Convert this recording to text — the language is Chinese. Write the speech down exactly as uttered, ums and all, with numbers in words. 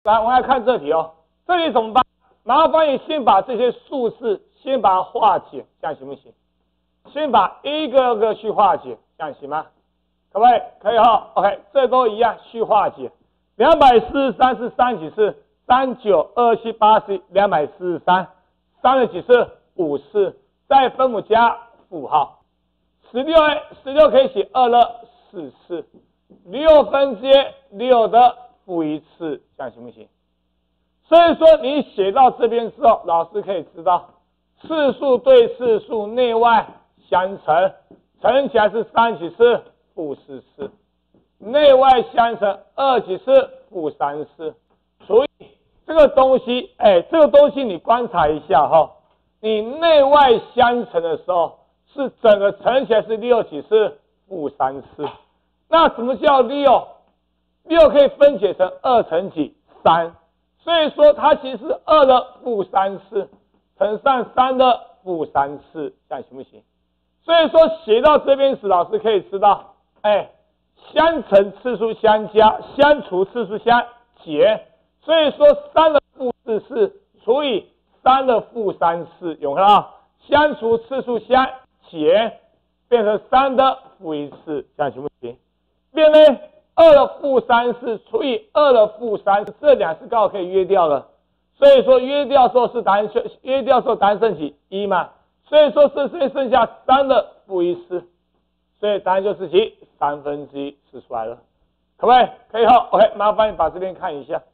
来，我们来看这题哦。这里怎么办？麻烦你先把这些数字先把它化解，这样行不行？先把一个个去化解，这样行吗？可不可以？可以哈。OK， 这都一样去化解。两百四十三是三几次？三九二七八十，两百四十三，三了几次？五次，再分母加负号。十六十六可以写二了四次，六分之六的负一次，这样行不行？所以说你写到这边之后，老师可以知道次数对次数内外相乘，乘起来是三几次？负四次，内外相乘二几次？负三次。所以这个东西，哎，这个东西你观察一下哈，你内外相乘的时候，是整个乘起来是六几次？负三次。那什么叫六？六可以分解成二乘几？三。所以说它其实是二的负三次乘上三的负三次，这样行不行？所以说写到这边时，老师可以知道，哎，相乘次数相加，相除次数相减。所以说三的负四次除以三的负三次，有看到？相除次数相减，变成三的负一次，这样行不行？变呢？二的负三次除以二的负三次，这两次刚好可以约掉了。所以说约掉之后是答案，约掉之后答案剩几？一嘛。所以说这剩剩下三的负一次，所以答案就是几？三分之一是出来了，可不可以？可以哈。OK， 麻烦你把这边看一下。